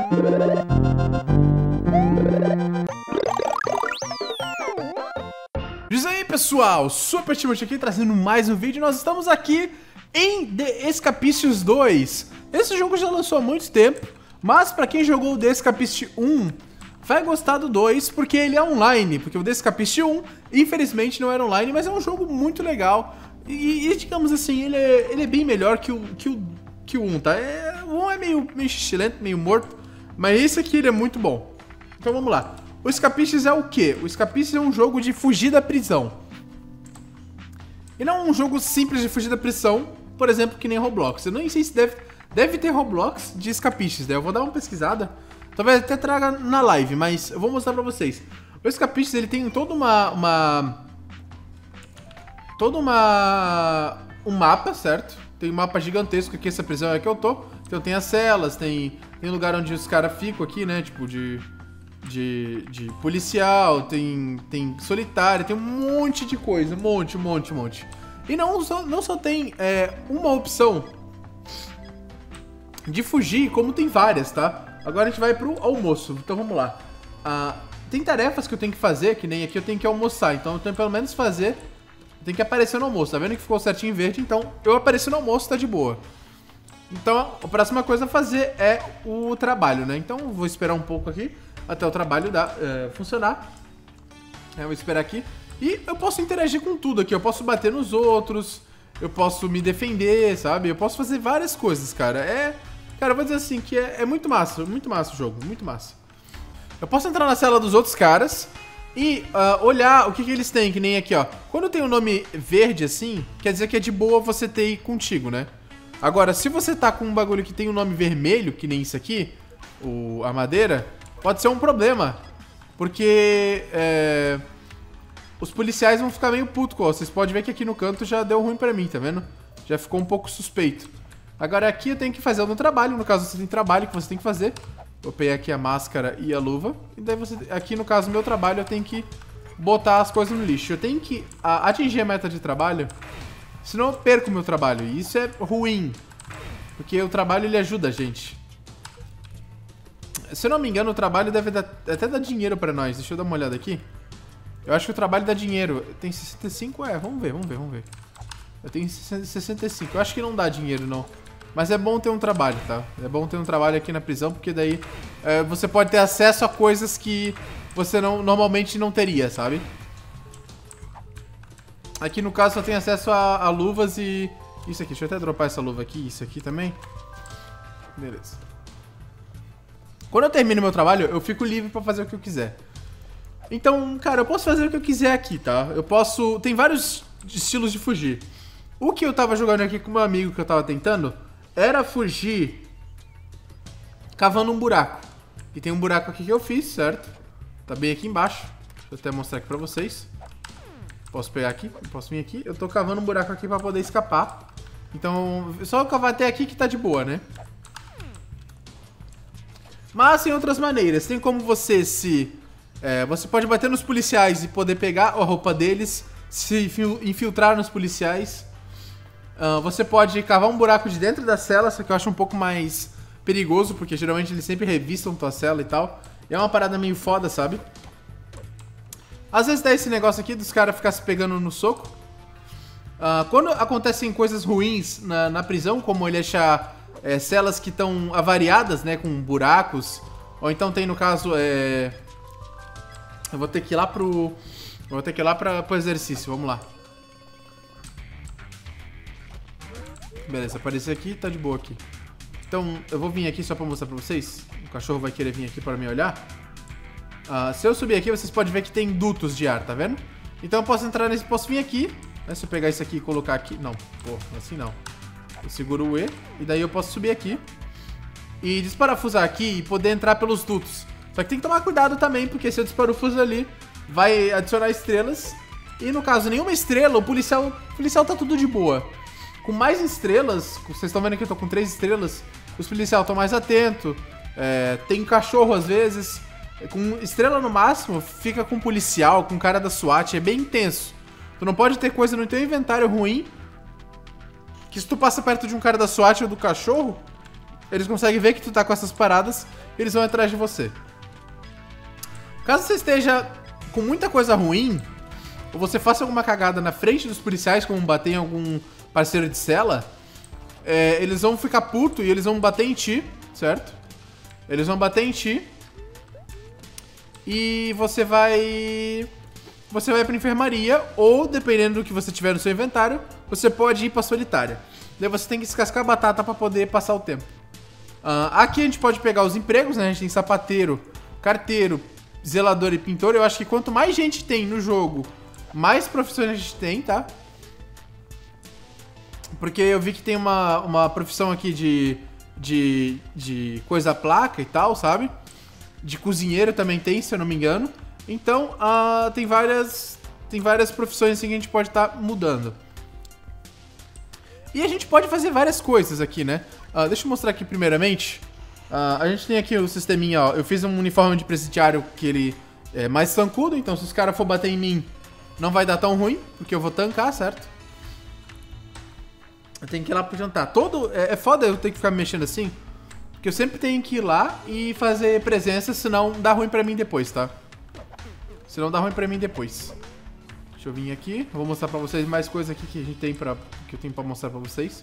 Diz aí, pessoal, Super Timothy aqui trazendo mais um vídeo. Nós estamos aqui em The Escapistas 2. Esse jogo já lançou há muito tempo, mas pra quem jogou o The Escapistas 1 vai gostar do 2, porque ele é online. Porque o The Escapistas 1, infelizmente, não era online, mas é um jogo muito legal. E digamos assim, ele é bem melhor que o 1, tá? O 1 é meio xixilento, meio morto, mas esse aqui ele é muito bom. Então vamos lá. O Escapistas é o quê? O Escapistas é um jogo de fugir da prisão. E não é um jogo simples de fugir da prisão, por exemplo, que nem Roblox. Eu nem sei se deve ter Roblox de Escapistas, né? Eu vou dar uma pesquisada. Talvez até traga na live, mas eu vou mostrar pra vocês. O Escapistas, ele tem um mapa, certo? Tem um mapa gigantesco aqui, essa prisão é que eu tô. Então tem as celas, tem lugar onde os caras ficam aqui, né? Tipo, de policial, tem solitário, tem um monte de coisa, um monte. E não só tem uma opção de fugir, como tem várias, tá? Agora a gente vai pro almoço, então vamos lá. Tem tarefas que eu tenho que fazer, que nem aqui eu tenho que almoçar, então eu tenho que pelo menos fazer, tem que aparecer no almoço, tá vendo que ficou certinho em verde, então eu apareci no almoço, tá de boa. Então a próxima coisa a fazer é o trabalho, né? Então eu vou esperar um pouco aqui até o trabalho funcionar. Eu vou esperar aqui. E eu posso interagir com tudo aqui. Eu posso bater nos outros. Eu posso me defender, sabe? Eu posso fazer várias coisas, cara. Cara, eu vou dizer assim que é muito massa o jogo. Muito massa. Eu posso entrar na cela dos outros caras e olhar o que eles têm, que nem aqui, ó. Quando tem um nome verde assim, quer dizer que é de boa você ter contigo, né? Agora, se você tá com um bagulho que tem um nome vermelho, que nem isso aqui, a madeira, pode ser um problema, porque os policiais vão ficar meio putos. Vocês podem ver que aqui no canto já deu ruim pra mim, tá vendo? Já ficou um pouco suspeito. Agora aqui eu tenho que fazer o meu trabalho, no caso você tem trabalho que você tem que fazer. Vou pegar aqui a máscara e a luva. E daí aqui no caso do meu trabalho eu tenho que botar as coisas no lixo. Eu tenho que atingir a meta de trabalho, senão eu perco o meu trabalho. E isso é ruim, porque o trabalho ele ajuda a gente. Se eu não me engano, o trabalho deve até dar dinheiro pra nós. Deixa eu dar uma olhada aqui. Eu acho que o trabalho dá dinheiro. Tem 65? Vamos ver. Eu tenho 65. Eu acho que não dá dinheiro, não. Mas é bom ter um trabalho, tá? É bom ter um trabalho aqui na prisão, porque daí você pode ter acesso a coisas que você normalmente não teria, sabe? Aqui no caso só tem acesso a luvas e... Isso aqui, deixa eu até dropar essa luva aqui. Isso aqui também. Beleza. Quando eu termino meu trabalho, eu fico livre pra fazer o que eu quiser. Então, cara, eu posso fazer o que eu quiser aqui, tá? Eu posso... Tem vários estilos de fugir. O que eu tava jogando aqui com meu amigo, que eu tava tentando, era fugir cavando um buraco. E tem um buraco aqui que eu fiz, certo? Tá bem aqui embaixo. Deixa eu até mostrar aqui pra vocês. Posso pegar aqui, posso vir aqui. Eu tô cavando um buraco aqui pra poder escapar. Então, só eu cavar até aqui que tá de boa, né? Mas tem outras maneiras. Tem como você você pode bater nos policiais e poder pegar a roupa deles, se infiltrar nos policiais. Você pode cavar um buraco de dentro da cela, só que eu acho um pouco mais perigoso, porque geralmente eles sempre revistam tua cela e tal. E é uma parada meio foda, sabe? Às vezes dá esse negócio aqui dos caras ficar se pegando no soco. Quando acontecem coisas ruins na prisão, como ele achar celas que estão avariadas, né, com buracos, ou então tem no caso eu vou ter que ir lá pro exercício, vamos lá. Beleza, apareceu aqui, tá de boa aqui. Então eu vou vir aqui só pra mostrar pra vocês. O cachorro vai querer vir aqui pra me olhar. Se eu subir aqui, vocês podem ver que tem dutos de ar, tá vendo? Então eu posso entrar nesse, posso vir aqui, né? Se eu pegar isso aqui e colocar aqui, não, pô, assim não. Eu seguro o E e daí eu posso subir aqui e desparafusar aqui e poder entrar pelos dutos. Só que tem que tomar cuidado também, porque se eu desparafuso ali, vai adicionar estrelas. E no caso, nenhuma estrela, o policial tá tudo de boa. Com mais estrelas, vocês estão vendo aqui, eu tô com 3 estrelas, os policiais estão mais atentos. Tem cachorro às vezes. Com estrela no máximo, fica com policial, com cara da SWAT, é bem intenso. Tu não pode ter coisa no teu inventário ruim, que se tu passa perto de um cara da SWAT ou do cachorro, eles conseguem ver que tu tá com essas paradas e eles vão atrás de você. Caso você esteja com muita coisa ruim, ou você faça alguma cagada na frente dos policiais, como bater em algum parceiro de cela, eles vão ficar puto e eles vão bater em ti, certo? Eles vão bater em ti e você vai pra enfermaria, ou dependendo do que você tiver no seu inventário, você pode ir pra solitária. Daí você tem que descascar a batata pra poder passar o tempo. Aqui a gente pode pegar os empregos, né? A gente tem sapateiro, carteiro, zelador e pintor. Eu acho que quanto mais gente tem no jogo, mais profissões a gente tem, tá? Porque eu vi que tem uma profissão aqui de coisa placa e tal, sabe? De cozinheiro também tem, se eu não me engano. Então, tem várias profissões assim que a gente pode estar mudando. E a gente pode fazer várias coisas aqui, né? Deixa eu mostrar aqui primeiramente. A gente tem aqui o sisteminha, ó. Eu fiz um uniforme de presidiário que ele é mais tancudo, então se os caras for bater em mim, não vai dar tão ruim, porque eu vou tancar, certo? Eu tenho que ir lá pro jantar. É foda eu ter que ficar me mexendo assim, porque eu sempre tenho que ir lá e fazer presença, senão dá ruim pra mim depois, tá? Senão dá ruim pra mim depois. Deixa eu vir aqui. Eu vou mostrar pra vocês mais coisas aqui que a gente tem que eu tenho pra mostrar pra vocês.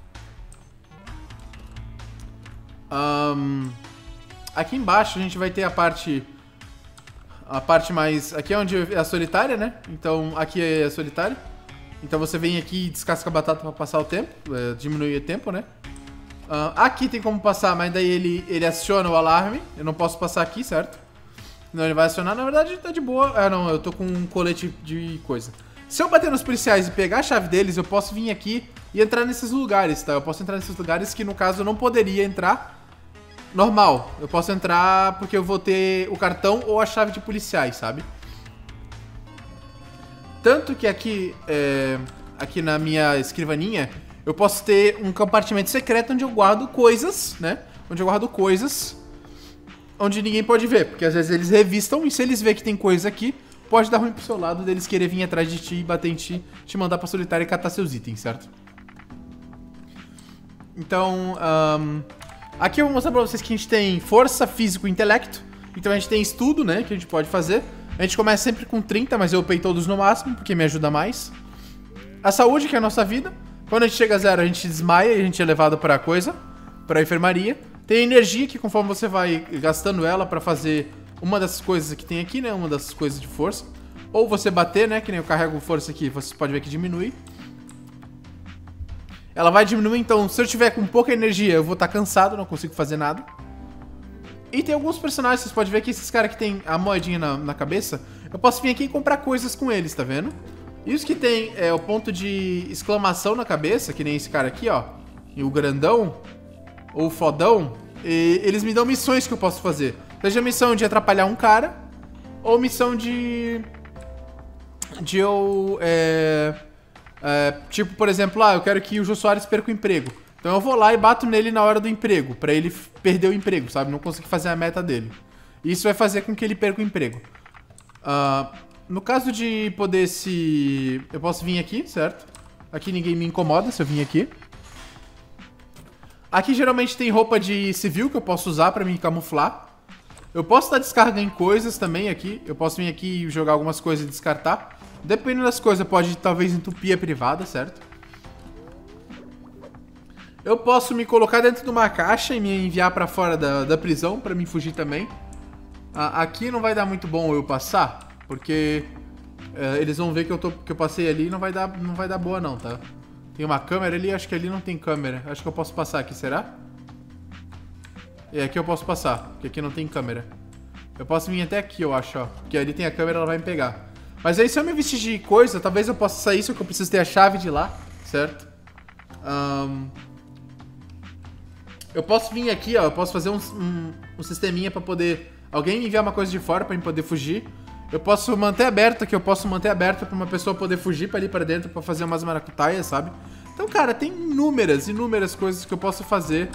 Aqui embaixo a gente vai ter a parte mais... Aqui é onde é a solitária, né? Então aqui é a solitária. Então você vem aqui e descasca a batata pra passar o tempo. Diminuir o tempo, né? Aqui tem como passar, mas daí ele aciona o alarme. Eu não posso passar aqui, certo? Não, ele vai acionar. Na verdade tá de boa. Não, eu tô com um colete de coisa. Se eu bater nos policiais e pegar a chave deles, eu posso vir aqui e entrar nesses lugares, tá? Eu posso entrar nesses lugares que, no caso, eu não poderia entrar normal. Eu posso entrar porque eu vou ter o cartão ou a chave de policiais, sabe? Tanto que aqui na minha escrivaninha, eu posso ter um compartimento secreto onde eu guardo coisas, né? Onde eu guardo coisas onde ninguém pode ver. Porque às vezes eles revistam e se eles verem que tem coisa aqui, pode dar ruim pro seu lado deles querer vir atrás de ti, bater em ti, te mandar pra solitária e catar seus itens, certo? Então, aqui eu vou mostrar pra vocês que a gente tem força, físico e intelecto. Então a gente tem estudo, né, que a gente pode fazer. A gente começa sempre com 30, mas eu upei todos no máximo, porque me ajuda mais. A saúde, que é a nossa vida. Quando a gente chega a 0, a gente desmaia e a gente é levado pra enfermaria. Tem energia, que conforme você vai gastando ela pra fazer uma dessas coisas que tem aqui, né, uma dessas coisas de força. Ou você bater, né, que nem eu carrego força aqui, você pode ver que diminui. Ela vai diminuir, então se eu tiver com pouca energia, eu vou estar cansado, não consigo fazer nada. E tem alguns personagens, vocês podem ver que esses caras que tem a moedinha na cabeça, eu posso vir aqui e comprar coisas com eles, tá vendo? E os que tem o ponto de exclamação na cabeça, que nem esse cara aqui, ó, e o grandão, ou o fodão, eles me dão missões que eu posso fazer. Seja missão de atrapalhar um cara, ou missão tipo, por exemplo, eu quero que o Jô Soares perca o emprego. Então eu vou lá e bato nele na hora do emprego, pra ele perder o emprego, sabe? Não conseguir fazer a meta dele. E isso vai fazer com que ele perca o emprego. No caso de poder eu posso vir aqui, certo? Aqui ninguém me incomoda se eu vir aqui. Aqui geralmente tem roupa de civil que eu posso usar pra me camuflar. Eu posso dar descarga em coisas também aqui. Eu posso vir aqui e jogar algumas coisas e descartar. Dependendo das coisas, pode talvez entupir a privada, certo? Eu posso me colocar dentro de uma caixa e me enviar pra fora da prisão pra me fugir também. Aqui não vai dar muito bom eu passar, porque eles vão ver que eu passei ali e não vai dar boa não, tá? Tem uma câmera ali, acho que ali não tem câmera. Acho que eu posso passar aqui, será? Aqui eu posso passar, porque aqui não tem câmera. Eu posso vir até aqui, eu acho, ó. Porque ali tem a câmera, ela vai me pegar. Mas aí se eu me vestir de coisa, talvez eu possa sair, só que eu preciso ter a chave de lá, certo? Eu posso vir aqui, ó. Eu posso fazer um sisteminha pra poder... Alguém me enviar uma coisa de fora pra eu poder fugir. Eu posso manter aberto aqui, eu posso manter aberto pra uma pessoa poder fugir pra ali pra dentro pra fazer umas maracutaias, sabe? Então, cara, tem inúmeras coisas que eu posso fazer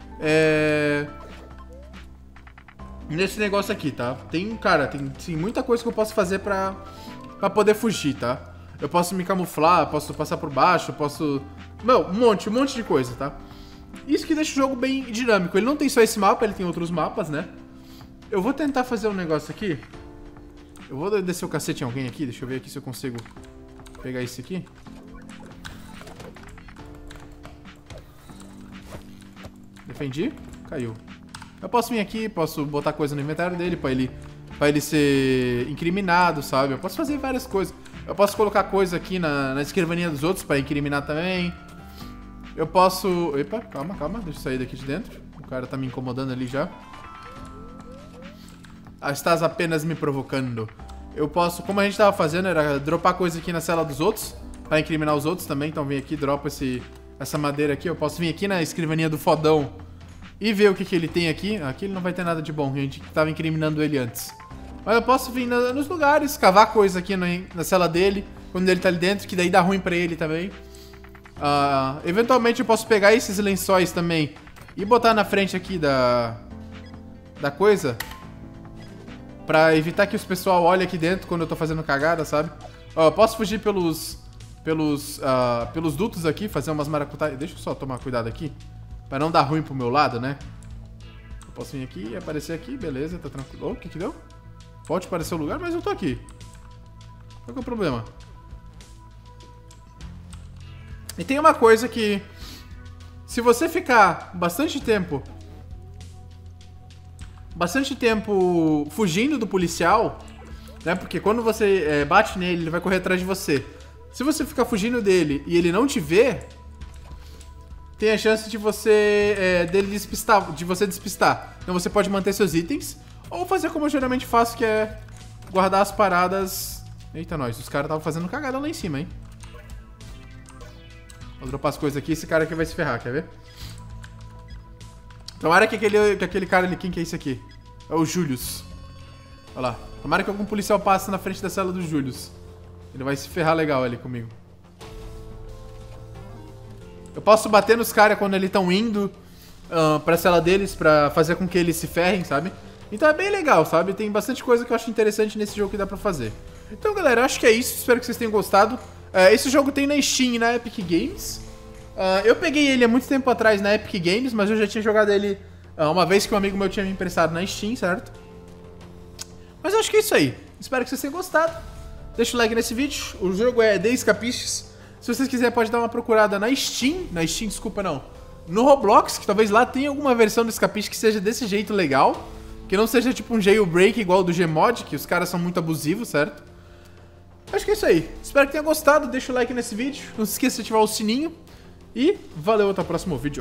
nesse negócio aqui, tá? Tem muita coisa que eu posso fazer pra poder fugir, tá? Eu posso me camuflar, posso passar por baixo, posso... Meu, um monte de coisa, tá? Isso que deixa o jogo bem dinâmico. Ele não tem só esse mapa, ele tem outros mapas, né? Eu vou tentar fazer um negócio aqui. Eu vou descer o cacete em alguém aqui. Deixa eu ver aqui se eu consigo pegar isso aqui. Defendi. Caiu. Eu posso vir aqui, posso botar coisa no inventário dele pra ele ser incriminado, sabe? Eu posso fazer várias coisas. Eu posso colocar coisa aqui na escrivaninha dos outros pra incriminar também. Eu posso... Epa, calma, deixa eu sair daqui de dentro. O cara tá me incomodando ali já. Estás apenas me provocando. Eu posso, como a gente tava fazendo, era dropar coisa aqui na cela dos outros pra incriminar os outros também. Então vem aqui, dropa essa madeira aqui. Eu posso vir aqui na escrivaninha do fodão e ver o que ele tem aqui. Aqui ele não vai ter nada de bom, a gente tava incriminando ele antes. Mas eu posso vir nos lugares, cavar coisa aqui na cela dele, quando ele tá ali dentro, que daí dá ruim pra ele também. Eventualmente eu posso pegar esses lençóis também e botar na frente aqui da coisa, pra evitar que os pessoal olhem aqui dentro quando eu tô fazendo cagada, sabe? Eu posso fugir pelos dutos aqui, fazer umas maracutaias. Deixa eu só tomar cuidado aqui, pra não dar ruim pro meu lado, né? Eu posso vir aqui e aparecer aqui, beleza, tá tranquilo. O que deu? Pode aparecer o lugar, mas eu tô aqui. Qual que é o problema? E tem uma coisa que... Se você ficar bastante tempo fugindo do policial, né? Porque quando você bate nele, ele vai correr atrás de você. Se você ficar fugindo dele e ele não te ver, tem a chance de você despistar. Então você pode manter seus itens ou fazer como eu geralmente faço, que é guardar as paradas. Eita, nós, os caras estavam fazendo cagada lá em cima, hein? Vou dropar as coisas aqui, esse cara aqui vai se ferrar, quer ver? Tomara que aquele cara ali, quem que é esse aqui? É o Julius. Olha lá. Tomara que algum policial passe na frente da cela do Julius. Ele vai se ferrar legal ali comigo. Eu posso bater nos caras quando eles estão indo pra cela deles, pra fazer com que eles se ferrem, sabe? Então é bem legal, sabe? Tem bastante coisa que eu acho interessante nesse jogo que dá pra fazer. Então, galera, eu acho que é isso. Espero que vocês tenham gostado. Esse jogo tem na Steam e na Epic Games. Eu peguei ele há muito tempo atrás na Epic Games, mas eu já tinha jogado ele uma vez que um amigo meu tinha me emprestado na Steam, certo? Mas eu acho que é isso aí. Espero que vocês tenham gostado. Deixa o like nesse vídeo. O jogo é The Escapistes. Se vocês quiserem, pode dar uma procurada na Steam. Na Steam, desculpa, não. No Roblox, que talvez lá tenha alguma versão do Escapiste que seja desse jeito legal. Que não seja tipo um jailbreak igual do Gmod, que os caras são muito abusivos, certo? Acho que é isso aí. Espero que tenha gostado. Deixa o like nesse vídeo. Não se esqueça de ativar o sininho. E valeu, até o próximo vídeo.